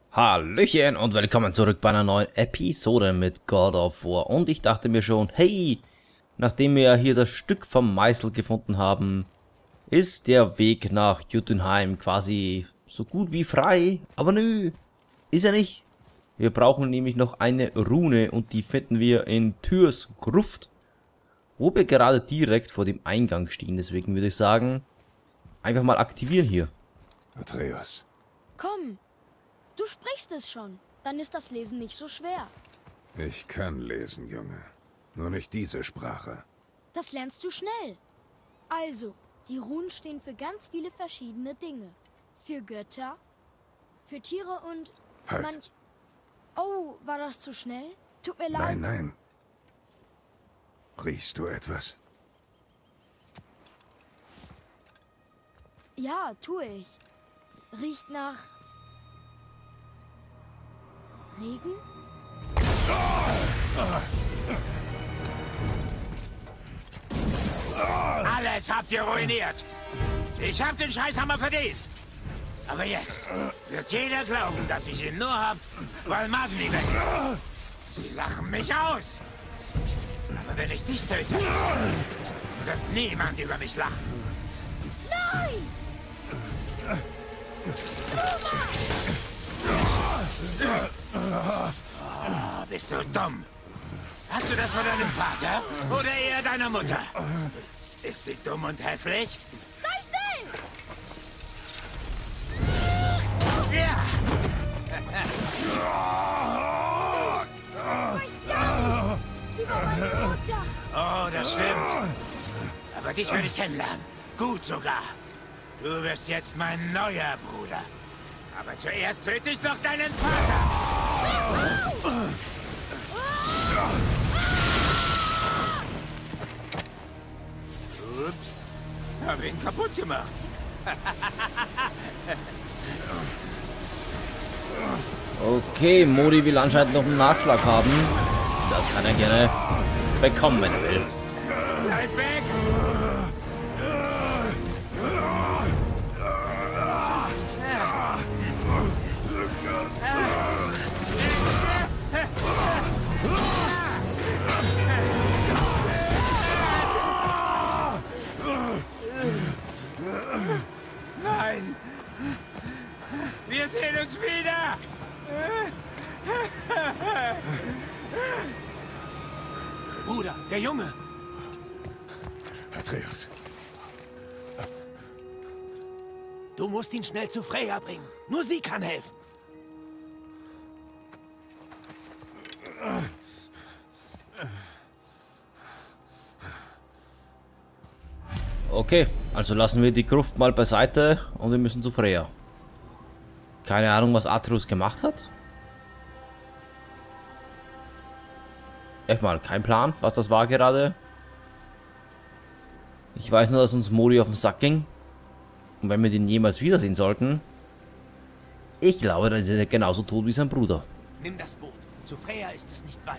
Hallöchen und willkommen zurück bei einer neuen Episode mit God of War. Und ich dachte mir schon, hey, nachdem wir ja hier das Stück vom Meißel gefunden haben, ist der Weg nach Jotunheim quasi so gut wie frei. Aber nö, ist er nicht. Wir brauchen nämlich noch eine Rune und die finden wir in Tyrs Gruft, wo wir gerade direkt vor dem Eingang stehen. Deswegen würde ich sagen, einfach mal aktivieren hier. Atreus. Komm, du sprichst es schon. Dann ist das Lesen nicht so schwer. Ich kann lesen, Junge. Nur nicht diese Sprache. Das lernst du schnell. Also, die Runen stehen für ganz viele verschiedene Dinge. Für Götter, für Tiere und Halt. Oh, war das zu schnell? Tut mir leid. Nein, nein. Riechst du etwas? Ja, tue ich. Riecht nach Regen? Alles habt ihr ruiniert. Ich hab den Scheißhammer verdient. Aber jetzt wird jeder glauben, dass ich ihn nur hab, weil Magni weg ist. Sie lachen mich aus. Aber wenn ich dich töte, wird niemand über mich lachen. Nein! Oh, bist du dumm? Hast du das von deinem Vater oder eher deiner Mutter? Ist sie dumm und hässlich? Sei still! Ja! Du weißt gar nicht, wie bei meiner Mutter. Oh, das stimmt. Aber dich werde ich kennenlernen. Gut sogar. Du wirst jetzt mein neuer Bruder. Aber zuerst töte ich noch deinen Vater. Ups. Hab ihn kaputt gemacht. Okay, Modi will anscheinend noch einen Nachschlag haben. Das kann er gerne bekommen, wenn er will. Bleib weg! Nein! Wir sehen uns wieder! Bruder, der Junge! Atreus. Du musst ihn schnell zu Freya bringen. Nur sie kann helfen. Okay, also lassen wir die Gruft mal beiseite und wir müssen zu Freya. Keine Ahnung, was Atreus gemacht hat. Echt mal, kein Plan, was das war gerade. Ich weiß nur, dass uns Modi auf den Sack ging. Und wenn wir den jemals wiedersehen sollten, ich glaube, dann ist er genauso tot wie sein Bruder. Nimm das Boot. Zu Freya ist es nicht weit.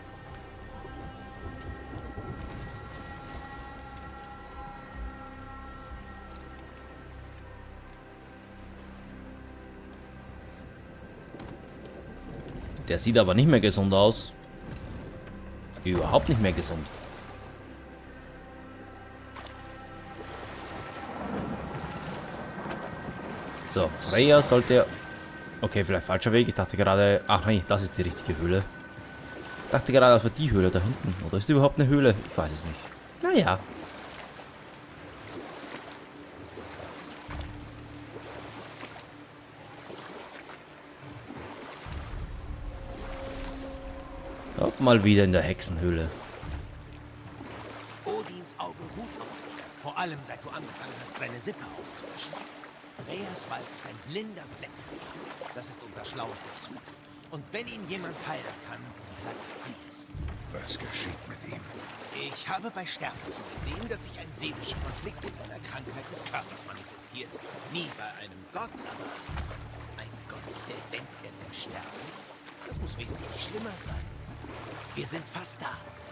Der sieht aber nicht mehr gesund aus. Überhaupt nicht mehr gesund. So, Freya sollte... Okay, vielleicht falscher Weg. Ich dachte gerade... Ach nee, das ist die richtige Höhle. Ich dachte gerade, das war die Höhle da hinten. Oder ist überhaupt eine Höhle? Ich weiß es nicht. Naja. Hopp, mal wieder in der Hexenhöhle. Odins Auge ruht auf dir. Vor allem, seit du angefangen hast, seine Sippe auszulöschen. Freyas Wald ist ein blinder Fleck für ihn. Das ist unser schlauester Zug. Und wenn ihn jemand heilen kann, dann ist sie es. Was geschieht mit ihm? Ich habe bei Sterblichen gesehen, dass sich ein seelischer Konflikt in einer Krankheit des Körpers manifestiert. Nie bei einem Gott, aber ein Gott, der denkt, er sei sterblich. Das muss wesentlich schlimmer sein. Wir sind fast da.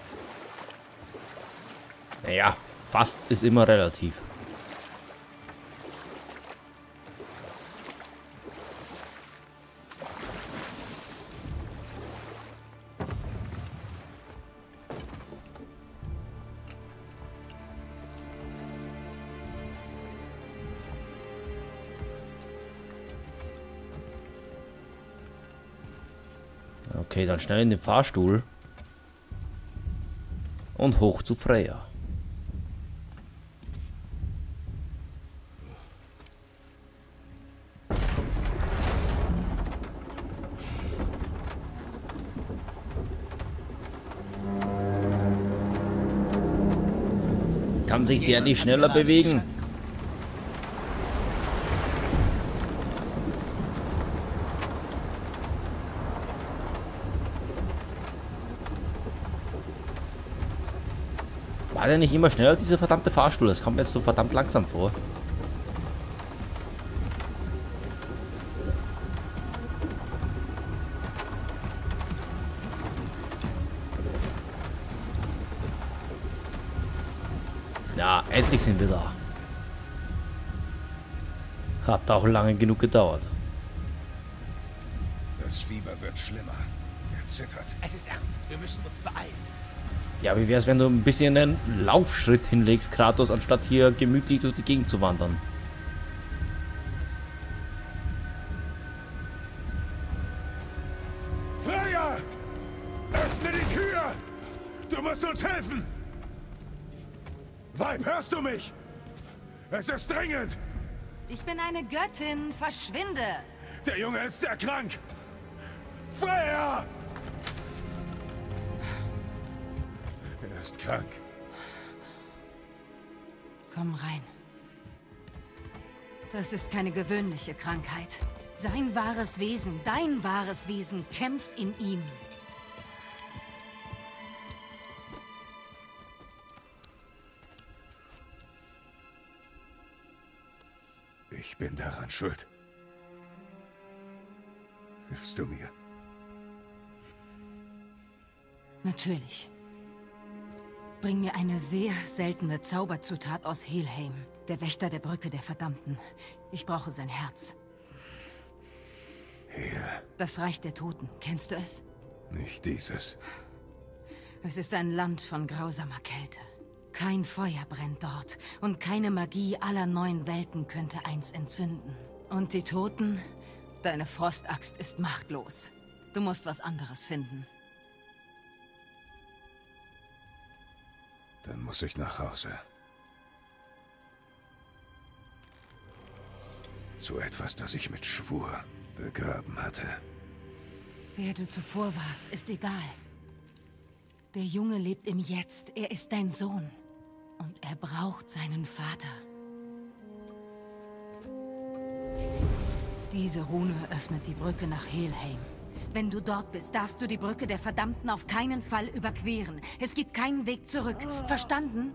Naja, fast ist immer relativ. Okay, dann schnell in den Fahrstuhl. Und hoch zu Freya. Kann sich der nicht schneller bewegen? War der nicht immer schneller, dieser verdammte Fahrstuhl? Das kommt mir jetzt so verdammt langsam vor. Ja, endlich sind wir da. Hat auch lange genug gedauert. Das Fieber wird schlimmer. Er zittert. Es ist ernst. Wir müssen uns beeilen. Ja, wie wär's, wenn du ein bisschen einen Laufschritt hinlegst, Kratos, anstatt hier gemütlich durch die Gegend zu wandern? Freya! Öffne die Tür! Du musst uns helfen! Weib, hörst du mich? Es ist dringend! Ich bin eine Göttin. Verschwinde! Der Junge ist sehr krank! Freya! Er ist krank. Komm rein. Das ist keine gewöhnliche Krankheit. Sein wahres Wesen, dein wahres Wesen, kämpft in ihm. Ich bin daran schuld. Hilfst du mir? Natürlich. Bring mir eine sehr seltene Zauberzutat aus Helheim, der Wächter der Brücke der Verdammten. Ich brauche sein Herz. Hel. Das Reich der Toten, kennst du es? Nicht dieses. Es ist ein Land von grausamer Kälte. Kein Feuer brennt dort und keine Magie aller 9 Welten könnte eins entzünden. Und die Toten? Deine Frostaxt ist machtlos. Du musst was anderes finden. Dann muss ich nach Hause. Zu etwas, das ich mit Schwur begraben hatte. Wer du zuvor warst, ist egal. Der Junge lebt im Jetzt. Er ist dein Sohn. Und er braucht seinen Vater. Diese Rune öffnet die Brücke nach Helheim. Wenn du dort bist, darfst du die Brücke der Verdammten auf keinen Fall überqueren. Es gibt keinen Weg zurück. Verstanden?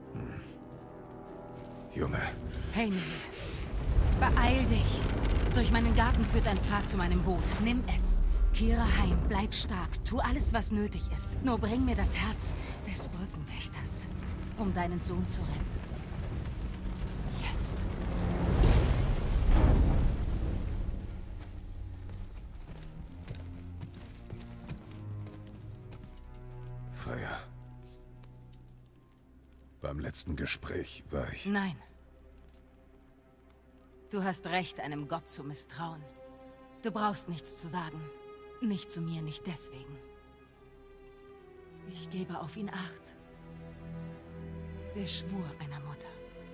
Junge. Hey, Mille. Beeil dich. Durch meinen Garten führt ein Pfad zu meinem Boot. Nimm es. Kehre heim, bleib stark. Tu alles, was nötig ist. Nur bring mir das Herz des Brückenwächters, um deinen Sohn zu retten. Jetzt. Freya. Beim letzten Gespräch war ich... Nein. Du hast recht, einem Gott zu misstrauen. Du brauchst nichts zu sagen. Nicht zu mir, nicht deswegen. Ich gebe auf ihn Acht. Der Schwur einer Mutter.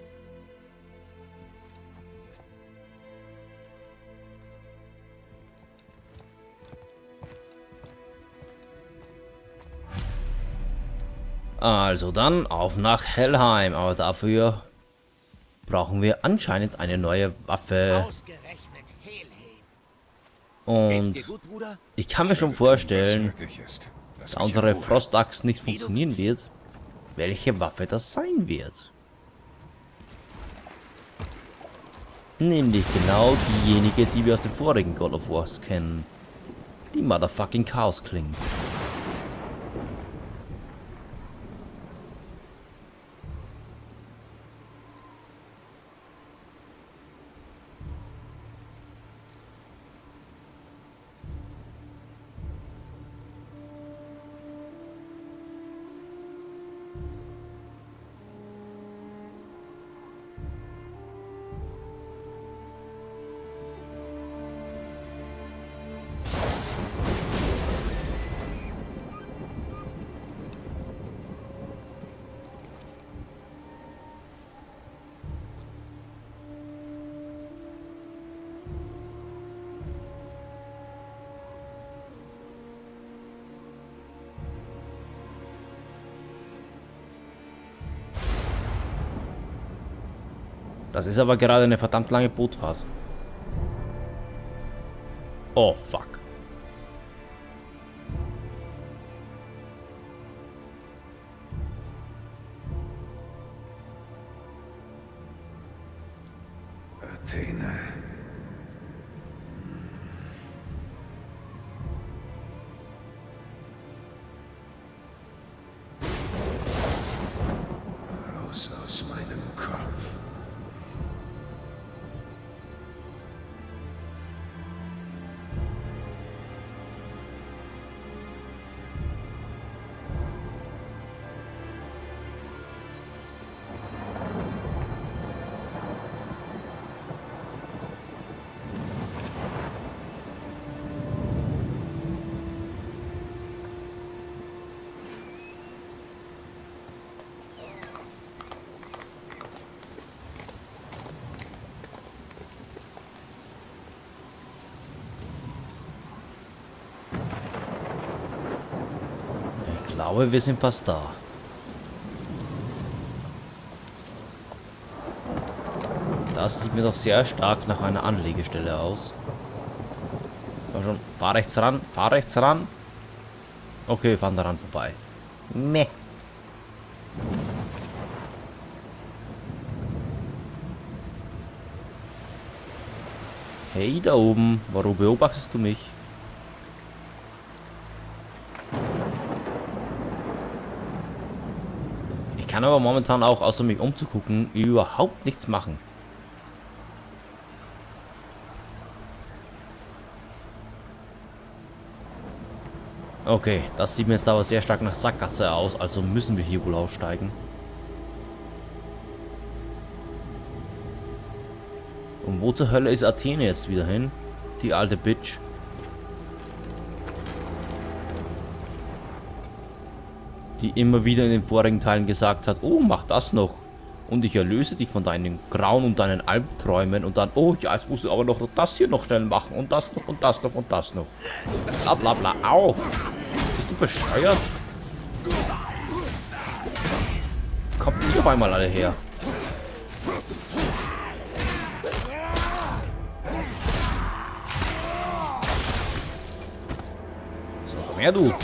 Also dann auf nach Helheim, aber dafür brauchen wir anscheinend eine neue Waffe. Ausgerechnet Helheim. Und Geht's dir gut, Bruder? ich kann mir schon vorstellen, da unsere Frostaxt nicht funktionieren wird, welche Waffe das sein wird. Nämlich genau diejenige, die wir aus dem vorigen God of Wars kennen. Die Motherfucking Chaos Klinge. Das ist aber gerade eine verdammt lange Bootfahrt. Oh, fuck. Athene. Raus aus meinem Kopf. Ich glaube, wir sind fast da. Das sieht mir doch sehr stark nach einer Anlegestelle aus. Komm schon, fahr rechts ran, fahr rechts ran. Okay, wir fahren daran vorbei. Meh. Hey, da oben, warum beobachtest du mich? Ich kann aber momentan auch, außer mich umzugucken, überhaupt nichts machen. Okay, das sieht mir jetzt aber sehr stark nach Sackgasse aus, also müssen wir hier wohl aussteigen. Und wo zur Hölle ist Athene jetzt wieder hin? Die alte Bitch. Die immer wieder in den vorigen Teilen gesagt hat, oh, mach das noch. Und ich erlöse dich von deinen Grauen und deinen Albträumen. Und dann, oh ja, jetzt musst du aber noch das hier noch schnell machen. Und das noch und das noch und das noch. Bla bla bla. Au. Bist du bescheuert? Kommt die auf einmal alle her. So, komm her, du.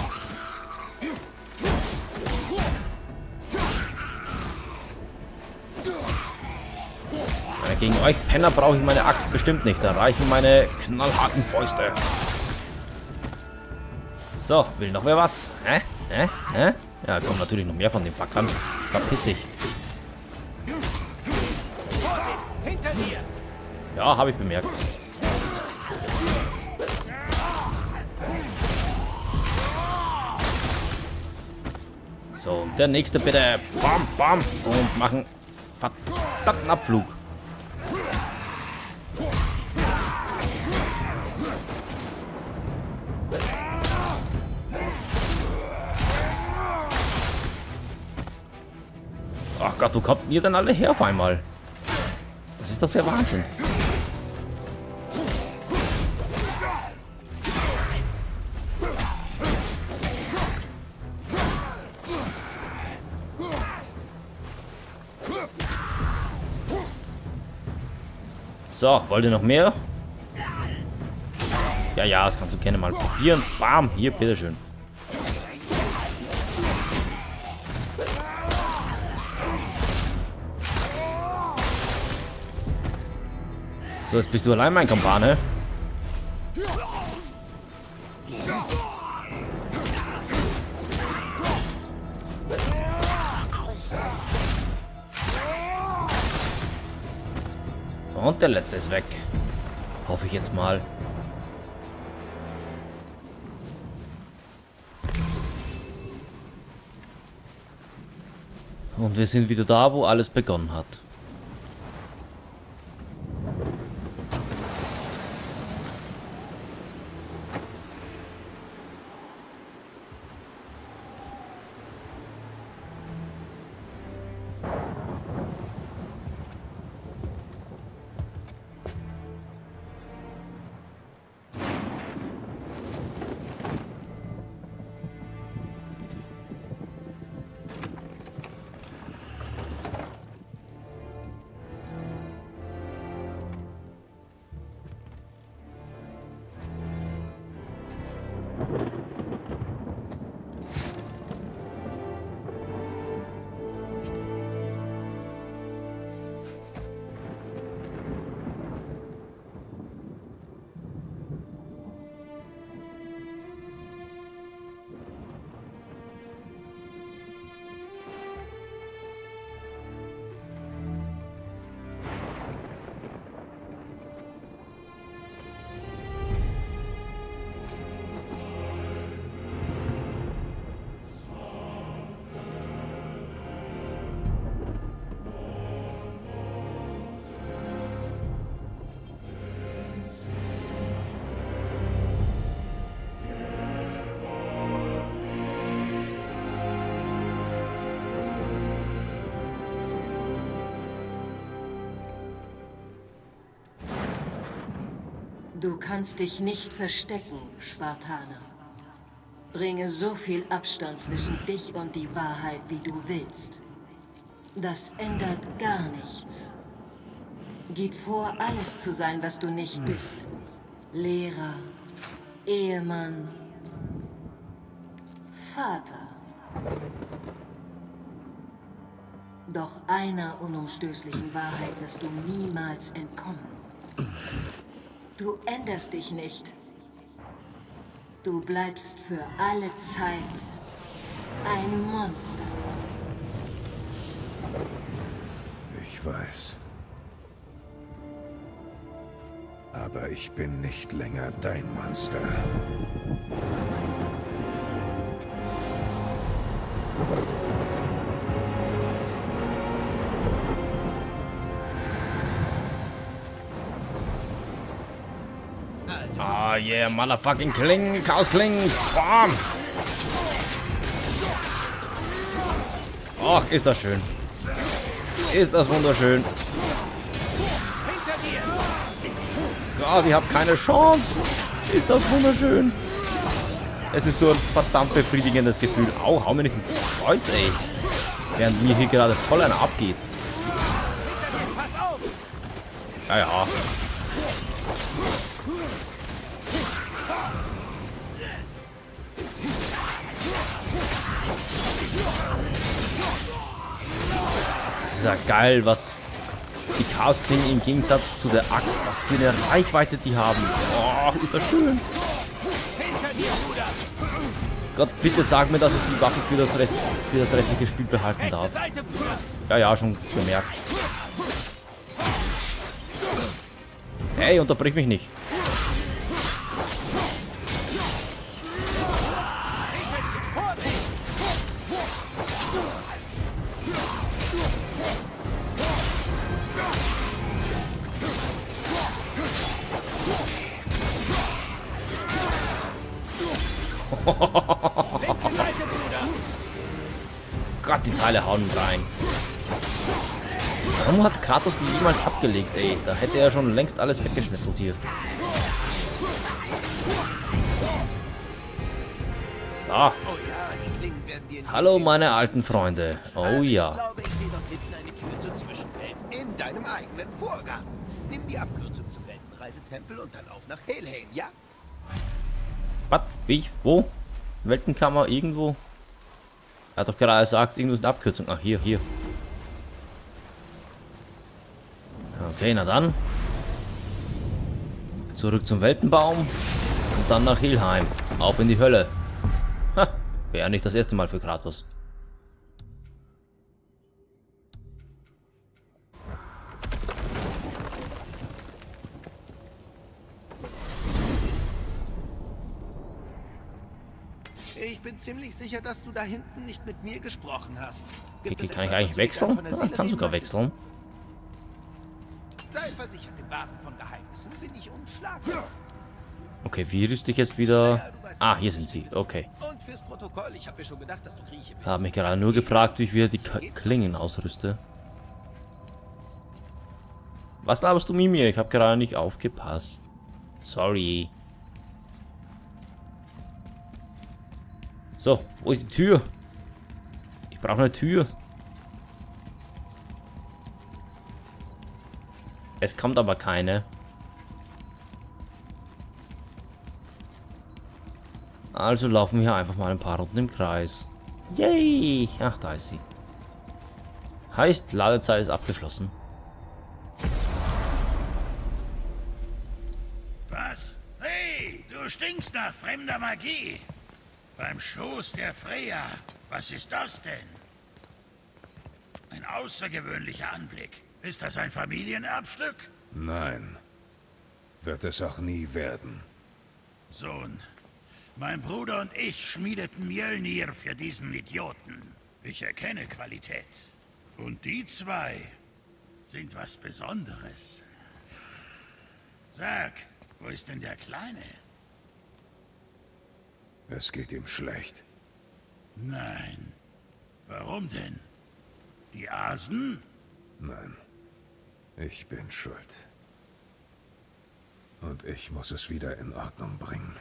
Gegen euch Penner brauche ich meine Axt bestimmt nicht. Da reichen meine knallharten Fäuste. So, will noch wer was? Hä? Hä? Hä? Ja, kommen natürlich noch mehr von den Fackeln. Verpiss dich. Ja, habe ich bemerkt. So, der nächste bitte. Bam, bam. Und machen verdammten Abflug. Ach Gott, wo kommt ihr denn alle her auf einmal? Das ist doch der Wahnsinn. So, wollt ihr noch mehr? Ja, ja, das kannst du gerne mal probieren. Bam, hier, bitteschön. So, jetzt bist du allein, mein Kumpane. Und der letzte ist weg. Hoffe ich jetzt mal. Und wir sind wieder da, wo alles begonnen hat. Du kannst dich nicht verstecken, Spartaner. Bringe so viel Abstand zwischen dich und die Wahrheit, wie du willst. Das ändert gar nichts. Gib vor, alles zu sein, was du nicht bist. Lehrer, Ehemann, Vater. Doch einer unumstößlichen Wahrheit wirst du niemals entkommen. Du änderst dich nicht. Du bleibst für alle Zeit ein Monster. Ich weiß. Aber ich bin nicht länger dein Monster. Ah, yeah, motherfucking Klingen, Chaos-Klingen. Bam. Ach, ist das schön. Ist das wunderschön. Gott, ich habe keine Chance. Ist das wunderschön. Es ist so ein verdammt befriedigendes Gefühl. Au, hau mir nicht ins Kreuz, ey. Während mir hier gerade voll einer abgeht. Ja, ja. Das ist ja geil, was die Chaos-Klingen im Gegensatz zu der Axt, was für eine Reichweite die haben. Oh, ist das schön. Gott, bitte sag mir, dass ich die Waffe für das restliche Spiel behalten darf. Ja, ja, schon gemerkt. Hey, unterbrich mich nicht. Gott, die Teile hauen rein. Warum hat Kratos die jemals abgelegt, ey? Da hätte er schon längst alles weggeschnitzelt hier. So. Hallo, meine alten Freunde. Oh ja. Ich glaube, ich sehe dort hinten eine Tür zur Zwischenwelt in deinem eigenen Vorgarten. Nimm die Abkürzung zum Weltenreisetempel und dann auf nach Helheim, ja? Was? Wie? Wo? Weltenkammer irgendwo? Er hat doch gerade gesagt, irgendwo ist eine Abkürzung. Ach, hier, hier. Okay, na dann. Zurück zum Weltenbaum. Und dann nach Helheim. Auf in die Hölle. Ha, wäre nicht das erste Mal für Kratos. Ich bin ziemlich sicher, dass du da hinten nicht mit mir gesprochen hast. Okay, kann ich eigentlich wechseln? Ja, ich kann sogar wechseln. Sei versichert, im Wahren von Geheimnissen bin ich unschlagbar. Okay, wie rüste ich jetzt wieder? Ah, hier sind sie. Okay. Und fürs Protokoll, ich habe mir schon gedacht, dass du Grieche bist. Habe mich gerade nur gefragt, wie ich wieder die Klingen ausrüste. Was laberst du, Mimir? Ich habe gerade nicht aufgepasst. Sorry. So, wo ist die Tür? Ich brauche eine Tür. Es kommt aber keine. Also laufen wir einfach mal ein paar Runden im Kreis. Yay! Ach, da ist sie. Heißt, Ladezeit ist abgeschlossen. Was? Hey, du stinkst nach fremder Magie. Beim Schoß der Freya. Was ist das denn? Ein außergewöhnlicher Anblick. Ist das ein Familienerbstück? Nein. Wird es auch nie werden. Sohn, mein Bruder und ich schmiedeten Mjölnir für diesen Idioten. Ich erkenne Qualität. Und die zwei sind was Besonderes. Sag, wo ist denn der Kleine? Es geht ihm schlecht. Nein. Warum denn? Die Asen? Nein. Ich bin schuld. Und ich muss es wieder in Ordnung bringen.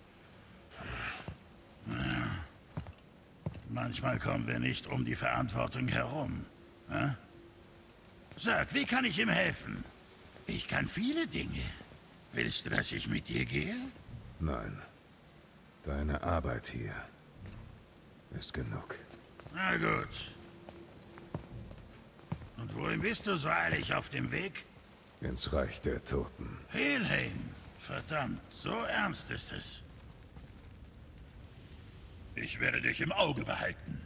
Manchmal kommen wir nicht um die Verantwortung herum. Hä? Sag, wie kann ich ihm helfen? Ich kann viele Dinge. Willst du, dass ich mit dir gehe? Nein. Deine Arbeit hier ist genug. Na gut. Und wohin bist du so eilig auf dem Weg? Ins Reich der Toten. Helheim. Verdammt, so ernst ist es. Ich werde dich im Auge behalten.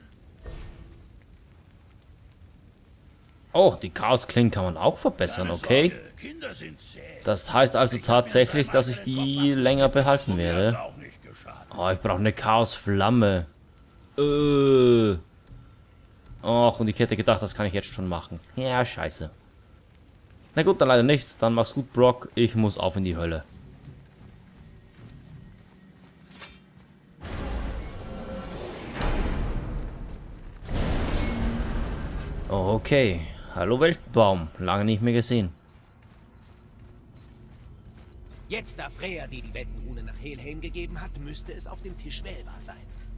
Oh, die Chaosklingen kann man auch verbessern, okay. Kinder sind zäh. Das heißt also tatsächlich, dass ich die länger behalten werde. Oh, ich brauche eine Chaosflamme. Och, und ich hätte gedacht, das kann ich jetzt schon machen. Ja, scheiße. Na gut, dann leider nicht. Dann mach's gut, Brock. Ich muss auf in die Hölle. Oh, okay. Hallo Weltbaum. Lange nicht mehr gesehen. Jetzt, da Freya dir die Weltenrune nach Helheim gegeben hat, müsste es auf dem Tisch wählbar sein.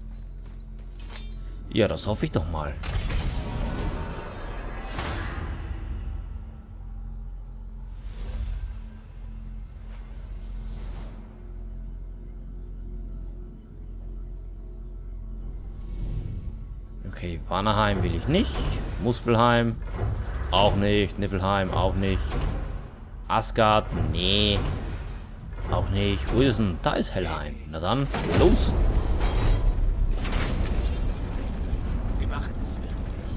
Ja, das hoffe ich doch mal. Okay, Vanaheim will ich nicht. Muspelheim auch nicht. Niflheim auch nicht. Asgard, nee. Auch nicht. Wo ist denn? Da ist Helheim. Na dann, los. Wir machen es wirklich.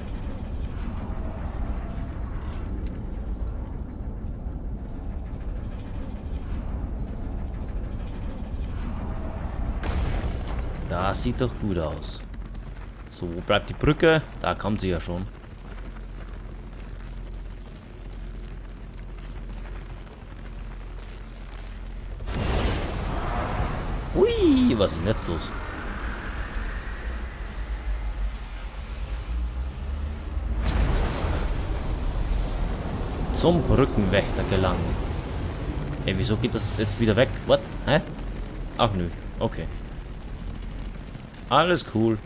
Das sieht doch gut aus. So, wo bleibt die Brücke? Da kommt sie ja schon. Hui, was ist denn jetzt los? Zum Brückenwächter gelangen. Ey, wieso geht das jetzt wieder weg? What? Hä? Ach nö, okay. Alles cool.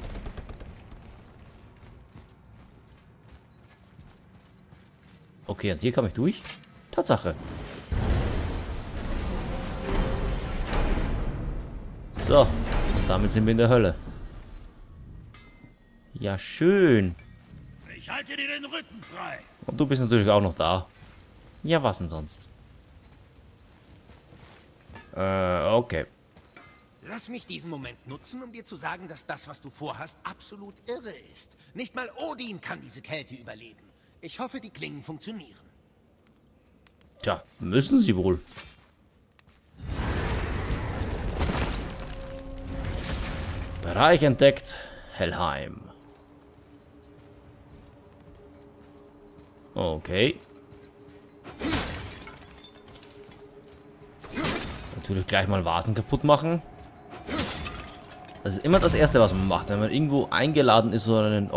Okay, und hier komme ich durch. Tatsache. So, damit sind wir in der Hölle. Ja, schön. Ich halte dir den Rücken frei. Und du bist natürlich auch noch da. Ja, was denn sonst? Okay. Lass mich diesen Moment nutzen, um dir zu sagen, dass das, was du vorhast, absolut irre ist. Nicht mal Odin kann diese Kälte überleben. Ich hoffe, die Klingen funktionieren. Tja, müssen sie wohl. Bereich entdeckt. Helheim. Okay. Natürlich gleich mal Vasen kaputt machen. Das ist immer das Erste, was man macht, wenn man irgendwo eingeladen ist oder einen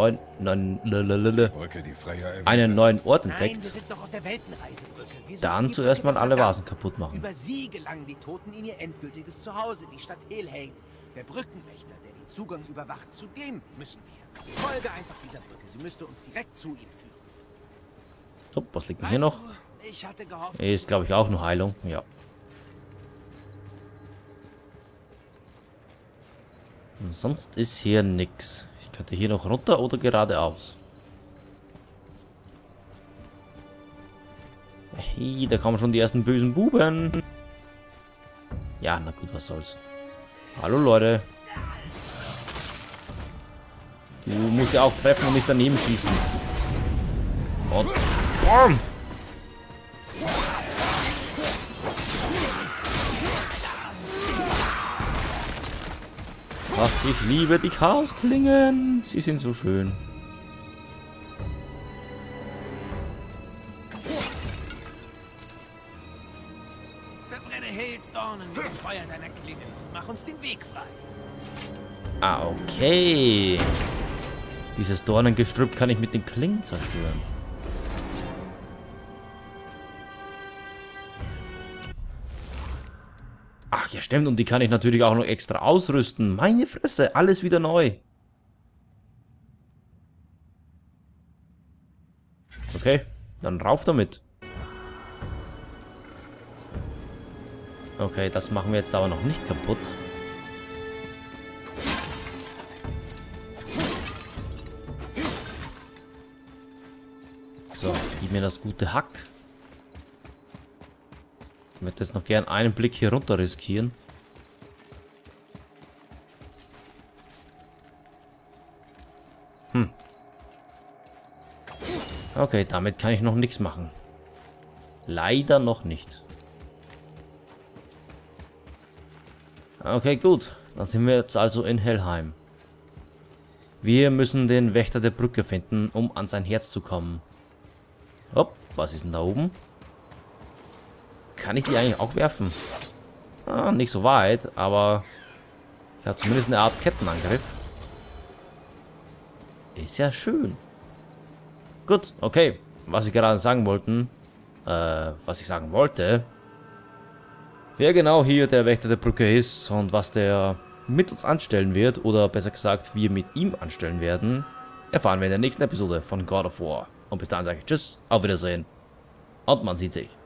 neuen Ort entdeckt. Nein, wir sind doch auf der Weltenreisebrücke. Wir Dann suchen die zuerst Brücke mal alle verdammt. Vasen kaputt machen. Über sie gelangen die Toten in ihr endgültiges Zuhause, die Stadt Helheim. Der Brückenwächter, der den Zugang überwacht, zu dem müssen wir. Folge einfach dieser Brücke. Sie müsste uns direkt zu ihm führen. So, was liegt denn hier noch? Weißt du, ich hatte gehofft, Ist, glaube ich, auch nur Heilung. Ja. Und sonst ist hier nix. Ich könnte hier noch runter oder geradeaus. Hey, da kommen schon die ersten bösen Buben. Ja, na gut, was soll's. Hallo Leute. Du musst ja auch treffen und nicht daneben schießen. Und BAM! Ach, ich liebe die Chaosklingen. Sie sind so schön. verbrenne Hailstornen mit dem Feuer deiner Klingen und mach uns den Weg frei. Ah, okay. Dieses Dornengestrüpp kann ich mit den Klingen zerstören. Ach ja, stimmt. Und die kann ich natürlich auch noch extra ausrüsten. Meine Fresse, alles wieder neu. Okay, dann rauf damit. Okay, das machen wir jetzt aber noch nicht kaputt. So, gib mir das gute Hack. Ich möchte jetzt noch gern einen Blick hier runter riskieren. Okay, damit kann ich noch nichts machen. Leider noch nicht. Okay, gut. Dann sind wir jetzt also in Helheim. Wir müssen den Wächter der Brücke finden, um an sein Herz zu kommen. Hopp, was ist denn da oben? Kann ich die eigentlich auch werfen? Ah, nicht so weit, aber ich habe zumindest eine Art Kettenangriff. Ist ja schön. Gut, okay. Was ich gerade sagen wollte, wer genau hier der Wächter der Brücke ist und was der mit uns anstellen wird, oder besser gesagt, wir mit ihm anstellen werden, erfahren wir in der nächsten Episode von God of War. Und bis dahin sage ich Tschüss, auf Wiedersehen und man sieht sich.